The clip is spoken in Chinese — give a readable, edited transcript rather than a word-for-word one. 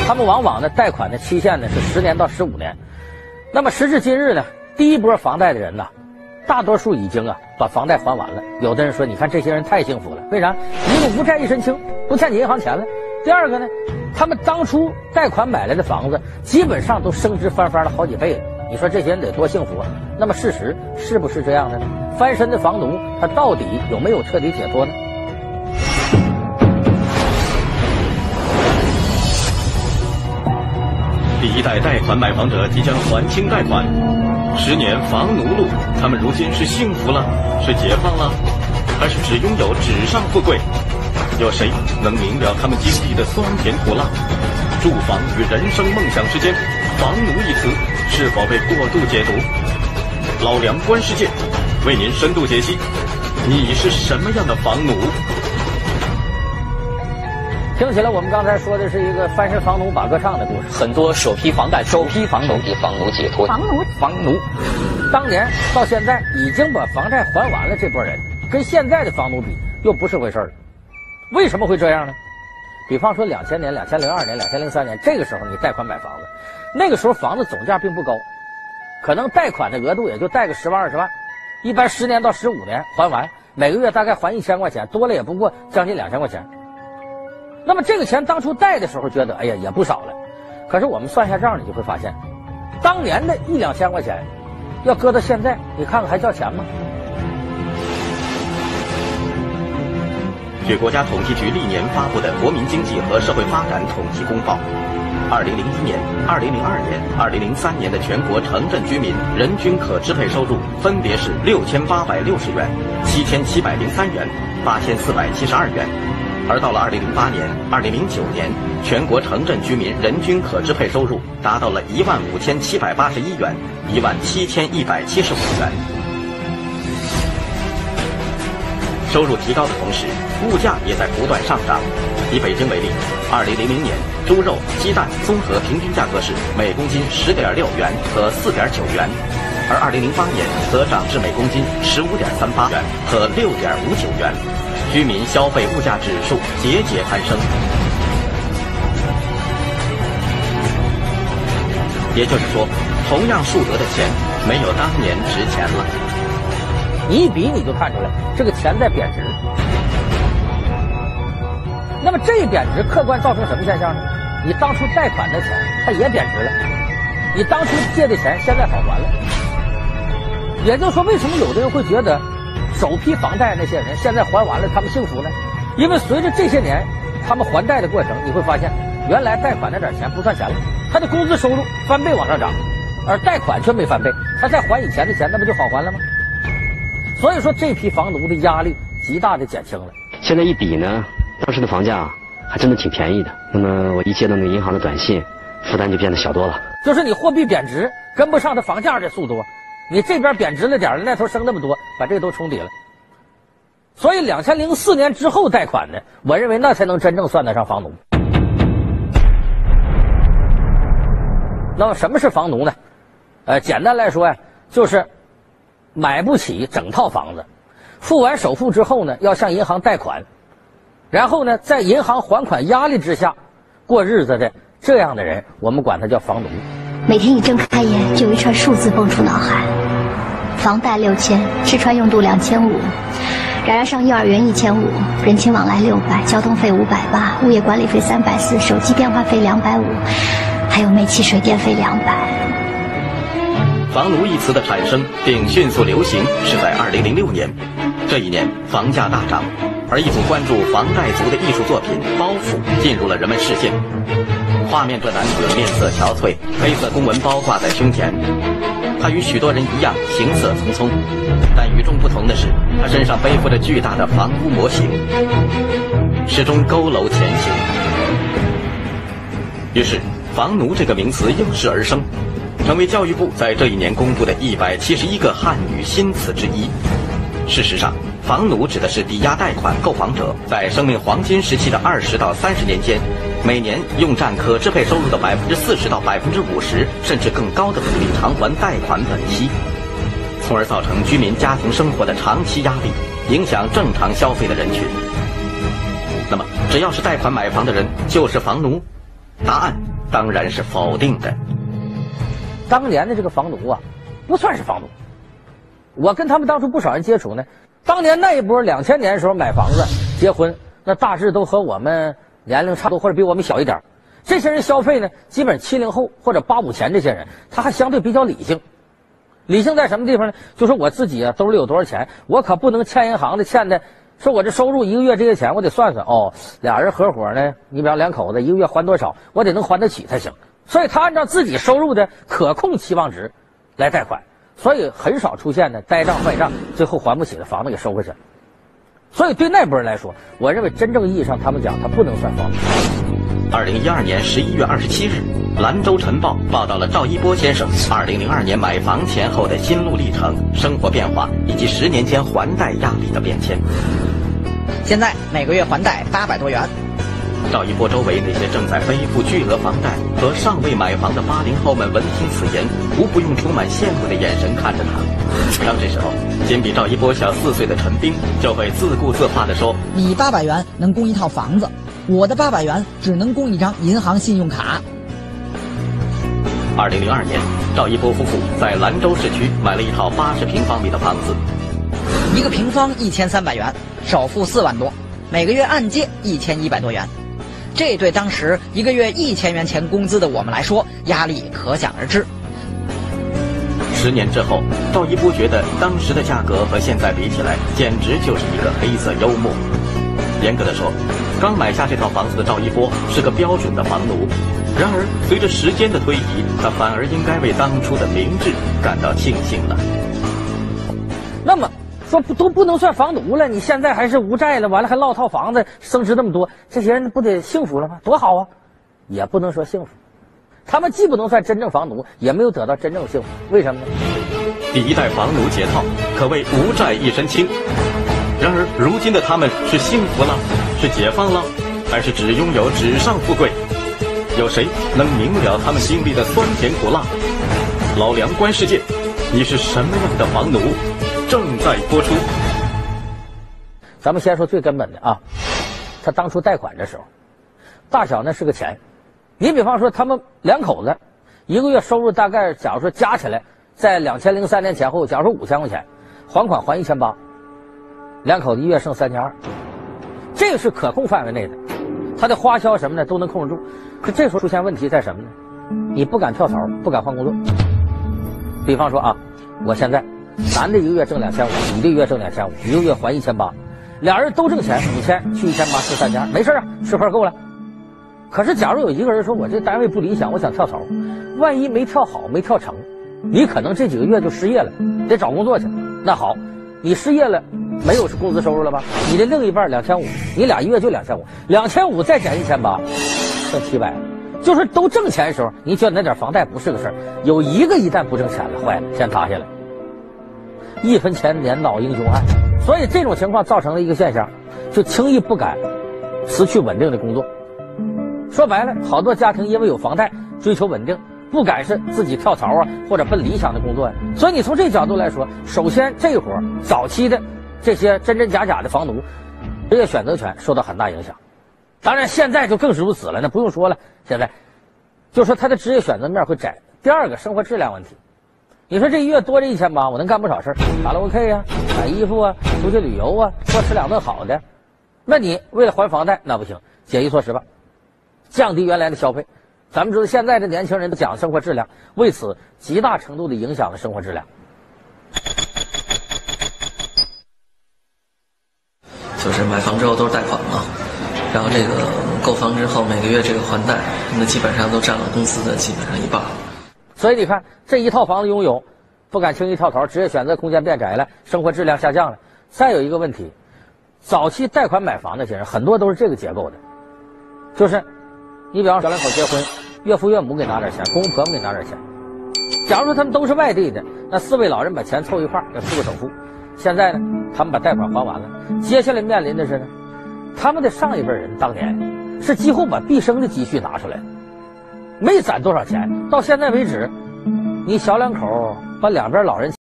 他们往往呢贷款的期限呢是10年到15年。那么时至今日呢，第一波房贷的人呢，大多数已经把房贷还完了。有的人说，你看这些人太幸福了，为啥？一个无债一身轻，不欠你银行钱了。第二个呢，他们当初贷款买来的房子，基本上都升值翻番了好几倍了。你说这些人得多幸福啊？那么事实是不是这样的呢？翻身的房奴他到底有没有彻底解脱呢？ 第一代贷款买房者即将还清贷款，10年房奴路，他们如今是幸福了，是解放了，还是只拥有纸上富贵？有谁能明了他们经历的酸甜苦辣？住房与人生梦想之间，房奴一词是否被过度解读？老梁观世界为您深度解析，你是什么样的房奴？ 听起来我们刚才说的是一个翻身房奴把歌唱的故事。 很多首批房贷、首批房奴比房奴解脱。 房奴，当年到现在已经把房贷还完了，这波人跟现在的房奴比又不是回事儿。为什么会这样呢？比方说2000年、2002年、2003年，这个时候你贷款买房子，那个时候房子总价并不高，可能贷款的额度也就贷个10万20万，一般10年到15年还完，每个月大概还1000块钱，多了也不过将近2000块钱。那么这个钱当初贷的时候觉得哎呀也不少了，可是我们算下账你就会发现，当年的1、2千块钱要搁到现在，你看看还叫钱吗？ 据国家统计局历年发布的《国民经济和社会发展统计公报》，2001年、2002年、2003年的全国城镇居民人均可支配收入分别是6860元、7703元、8472元。而到了2008年、2009年，全国城镇居民人均可支配收入达到了15781元、17175元。收入提高的同时，物价也在不断上涨。以北京为例，2000年猪肉、鸡蛋综合平均价格是每公斤10.6元和4.9元，而2008年则涨至每公斤15.38元和6.59元。居民消费物价指数节节攀升，也就是说，同样数额的钱没有当年值钱了。 你一比你就看出来，这个钱在贬值。那么这一贬值客观造成什么现象呢？你当初贷款的钱它也贬值了，你当初借的钱现在好还了。也就是说，为什么有的人会觉得首批房贷那些人现在还完了他们幸福呢？因为随着这些年他们还贷的过程，你会发现原来贷款那点钱不算钱了，他的工资收入翻倍往上涨，而贷款却没翻倍，他再还以前的钱，那不就好还了吗？所以说这批房奴的压力极大的减轻了。 现在一比呢，当时的房价还真的挺便宜的。那么我一接到那个银行的短信，负担就变得小多了。 就是你货币贬值跟不上它房价的速度，你这边贬值了点，那头升那么多，把这个都冲抵了。所以2004年之后贷款呢，我认为那才能真正算得上房奴。那么什么是房奴呢？简单来说呀，就是买不起整套房子，付完首付之后呢，要向银行贷款，然后呢，在银行还款压力之下过日子的这样的人，我们管他叫房奴。 每天一睁开眼，就有一串数字蹦出脑海：房贷6000，吃穿用度2500，燃上幼儿园1500，人情往来600，交通费580，物业管理费340，手机电话费250，还有煤气水电费200。 房奴一词的产生并迅速流行是在2006年，这一年房价大涨，而一组关注房贷族的艺术作品《包袱》进入了人们视线。画面这男子面色憔悴，黑色公文包挂在胸前，他与许多人一样行色匆匆，但与众不同的是，他身上背负着巨大的房屋模型，始终佝偻前行。于是房奴这个名词应势而生，成为教育部在这一年公布的171个汉语新词之一。事实上，房奴指的是抵押贷款购房者在生命黄金时期的20到30年间，每年用占可支配收入的40%到50%甚至更高的比例偿还贷款本息，从而造成居民家庭生活的长期压力，影响正常消费的人群。那么，只要是贷款买房的人就是房奴， 答案当然是否定的。 当年的这个房奴啊，不算是房奴。我跟他们当初不少人接触呢，当年那一波2000年的时候买房子结婚，那大致都和我们年龄差不多，或者比我们小一点。这些人消费呢，基本70后或者85前这些人，他还相对比较理性。理性在什么地方呢？就是我自己啊，兜里有多少钱，我可不能欠银行的欠的。说我这收入一个月这些钱，我得算算哦，俩人合伙呢，你比方两口子一个月还多少，我得能还得起才行。所以他按照自己收入的可控期望值来贷款，所以很少出现呢呆账坏账，最后还不起的房子给收回去了。所以对那波人来说，我认为真正意义上他们讲他不能算房子。 2012年11月27日，兰州晨报报道了赵一波先生2002年买房前后的心路历程、生活变化以及10年间还贷压力的变迁。 现在每个月还贷800多元。 赵一波周围那些正在背负巨额房贷和尚未买房的80后们闻听此言，无不用充满羡慕的眼神看着他。然后这时候，仅比赵一波小4岁的陈斌就会自顾自话地说：“ 你800元能供一套房子，我的800元只能供一张银行信用卡。” 2002年，赵一波夫妇在兰州市区买了一套80平方米的房子， 一个平方1300元，首付4万多，每个月按揭1100多元。这对当时一个月1000元钱工资的我们来说，压力可想而知。 10年之后，赵一波觉得当时的价格和现在比起来，简直就是一个黑色幽默。严格的说，刚买下这套房子的赵一波是个标准的房奴。然而，随着时间的推移，他反而应该为当初的明智感到庆幸了。 那么说都不能算房奴了，你现在还是无债了，完了还落套房子，升值那么多，这些人不得幸福了吗？多好啊！也不能说幸福，他们既不能算真正房奴，也没有得到真正幸福。为什么呢？ 第一代房奴解套，可谓无债一身轻。然而，如今的他们是幸福了，是解放了，还是只拥有纸上富贵？有谁能明了他们经历的酸甜苦辣？老梁观世界，你是什么样的房奴？正在播出。 咱们先说最根本的啊，他当初贷款的时候，大小呢是个钱。你比方说他们两口子一个月收入大概，假如说加起来，在2003年前后，假如说5000块钱，还款还1800，两口子一月剩3200，这个是可控范围内的。他的花销什么呢都能控制住。可这时候出现问题在什么呢？你不敢跳槽，不敢换工作。比方说啊，我现在男的一个月挣2500，女的一个月挣2500，一个月还1800，俩人都挣钱，5000去1800是3000，没事啊，吃饭够了。可是假如有一个人说我这单位不理想，我想跳槽，万一没跳好没跳成，你可能这几个月就失业了，得找工作去。那好，你失业了，没有工资收入了吧？你的另一半2500，你俩一月就2500，2500再减1800，剩700。就是都挣钱的时候，你觉得那点房贷不是个事儿，有一个一旦不挣钱了，坏了，先塌下来。1分钱碾倒英雄汉，所以这种情况造成了一个现象，就轻易不敢辞去稳定的工作。说白了，好多家庭因为有房贷，追求稳定，不敢是自己跳槽啊，或者奔理想的工作呀。所以你从这角度来说，首先这会儿早期的这些真真假假的房奴，职业选择权受到很大影响。当然现在就更是如此了，那不用说了，现在就说他的职业选择面会窄。第二个，生活质量问题。你说这一月多这1800，我能干不少事儿，卡拉 OK 啊，买衣服啊，出去旅游啊，多吃2顿好的。那你为了还房贷，那不行，节衣缩食吧，降低原来的消费。咱们知道现在的年轻人都讲生活质量，为此极大程度的影响了生活质量。 就是买房之后都是贷款嘛，然后这个购房之后每个月这个还贷，那基本上都占了公司的基本上一半。 所以你看，这一套房子拥有，不敢轻易跳槽，职业选择空间变窄了，生活质量下降了。再有一个问题，早期贷款买房那些人很多都是这个结构的，就是你比方小两口结婚，岳父岳母给拿点钱，公公婆婆给拿点钱。假如说他们都是外地的，那4位老人把钱凑一块儿，要出个首付。现在呢，他们把贷款还完了，接下来面临的是呢，他们的上一辈人当年是几乎把毕生的积蓄拿出来，没攒多少钱，到现在为止，你小两口把两边老人